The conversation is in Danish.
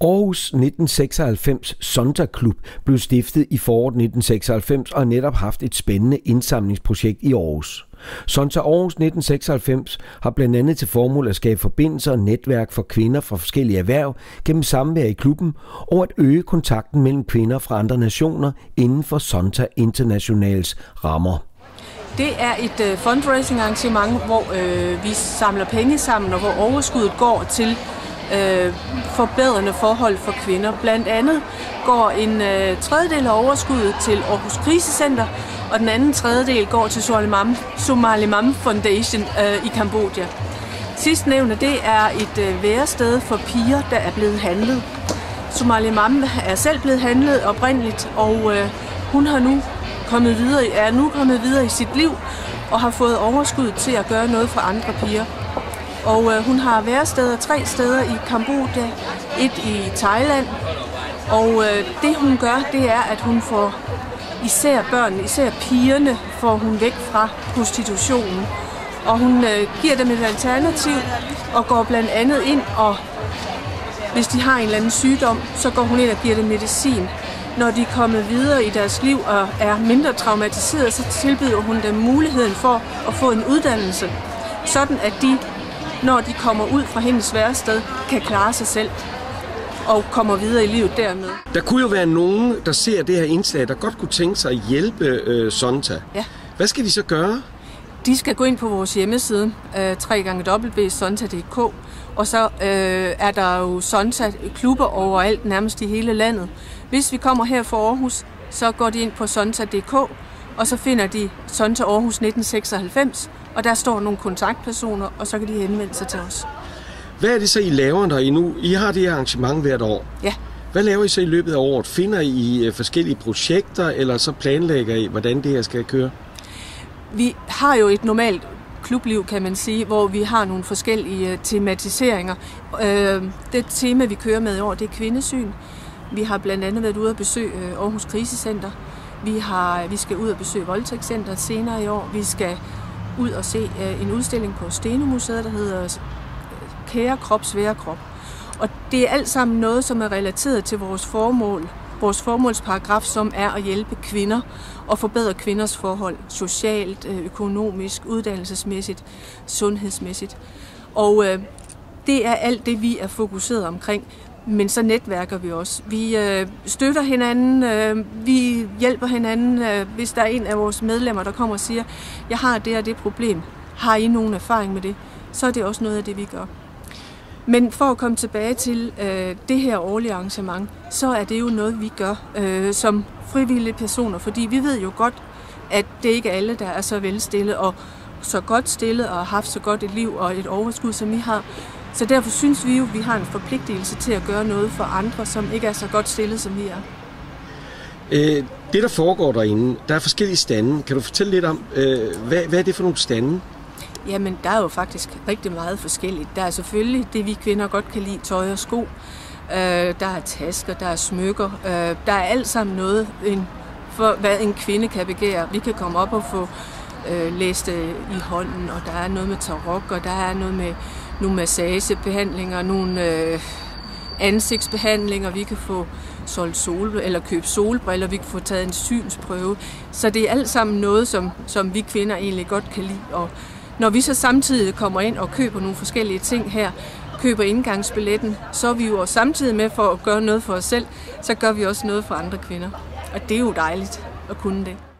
Aarhus 1996 Sonta-klub blev stiftet i foråret 1996 og har netop haft et spændende indsamlingsprojekt i Aarhus. Sonta Aarhus 1996 har blandt andet til formål at skabe forbindelser og netværk for kvinder fra forskellige erhverv gennem samvær i klubben og at øge kontakten mellem kvinder fra andre nationer inden for Sonta Internationals rammer. Det er et fundraising arrangement, hvor vi samler penge sammen og hvor overskuddet går til forbedrende forhold for kvinder. Blandt andet går en tredjedel af overskuddet til Aarhus Krisecenter, og den anden tredjedel går til Somalimam Foundation i Kambodja. Sidstnævnte, det er et værested for piger, der er blevet handlet. Somalimam er selv blevet handlet oprindeligt, og hun er nu kommet videre i sit liv og har fået overskud til at gøre noget for andre piger. Og hun har væresteder 3 steder i Kambodja, et i Thailand. Og det hun gør, det er, at hun får især børnene, især pigerne, får hun væk fra prostitutionen. Og hun giver dem et alternativ og går blandt andet ind, og hvis de har en eller anden sygdom, så går hun ind og giver dem medicin. Når de er kommet videre i deres liv og er mindre traumatiseret, så tilbyder hun dem muligheden for at få en uddannelse, sådan at de, når de kommer ud fra hendes værested, kan klare sig selv og kommer videre i livet dermed. Der kunne jo være nogen, der ser det her indslag, der godt kunne tænke sig at hjælpe Sonta. Ja. Hvad skal de så gøre? De skal gå ind på vores hjemmeside, www.sonta.dk, og så er der jo Sonta-klubber overalt, nærmest i hele landet. Hvis vi kommer her fra Aarhus, så går de ind på Sonta.dk, og så finder de Sonta Aarhus 1996, og der står nogle kontaktpersoner, og så kan de henvende sig til os. Hvad er det så, I laver der nu? I har det her arrangement hvert år. Ja. Hvad laver I så i løbet af året? Finder I forskellige projekter, eller så planlægger I, hvordan det her skal køre? Vi har jo et normalt klubliv, kan man sige, hvor vi har nogle forskellige tematiseringer. Det tema, vi kører med i år, det er kvindesyn. Vi har blandt andet været ude at besøge Aarhus Krisecenter. Vi skal ud og besøge Voldtægtscenteret senere i år. Vi skal ud og se en udstilling på Steno-museet, der hedder Kære krop, svære krop. Og det er alt sammen noget, som er relateret til vores formål. Vores formålsparagraf, som er at hjælpe kvinder og forbedre kvinders forhold socialt, økonomisk, uddannelsesmæssigt, sundhedsmæssigt. Og det er alt det, vi er fokuseret omkring. Men så netværker vi også. Vi støtter hinanden, vi hjælper hinanden. Hvis der er en af vores medlemmer, der kommer og siger, jeg har det og det problem, har I nogen erfaring med det? Så er det også noget af det, vi gør. Men for at komme tilbage til det her årlige arrangement, så er det jo noget, vi gør som frivillige personer, fordi vi ved jo godt, at det ikke er alle, der er så velstillet og så godt stillet og har haft så godt et liv og et overskud, som vi har. Så derfor synes vi jo, at vi har en forpligtelse til at gøre noget for andre, som ikke er så godt stillet, som vi er. Det, der foregår derinde, der er forskellige stande. Kan du fortælle lidt om, hvad er det for nogle stande? Jamen, der er jo faktisk rigtig meget forskelligt. Der er selvfølgelig det, vi kvinder godt kan lide, tøj og sko. Der er tasker, der er smykker. Der er alt sammen noget, for hvad en kvinde kan begære. Vi kan komme op og få læst i hånden, og der er noget med tarot, og der er noget med nogle massagebehandlinger, nogle ansigtsbehandlinger, vi kan få solgt eller købe solbriller, vi kan få taget en synsprøve. Så det er alt sammen noget, som vi kvinder egentlig godt kan lide. Og når vi så samtidig kommer ind og køber nogle forskellige ting her, køber indgangsbilletten, så er vi jo også samtidig med for at gøre noget for os selv, så gør vi også noget for andre kvinder. Og det er jo dejligt at kunne det.